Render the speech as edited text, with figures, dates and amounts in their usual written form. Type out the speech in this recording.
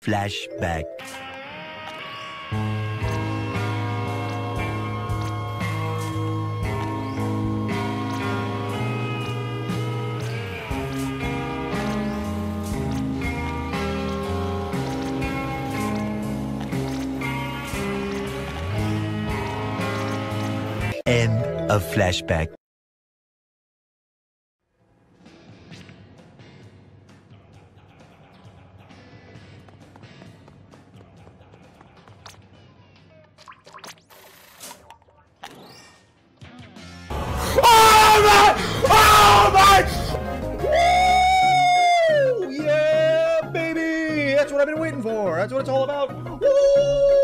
flashback. End of flashback. Oh my! Woo! Yeah, baby! That's what I've been waiting for. That's what it's all about. Woo!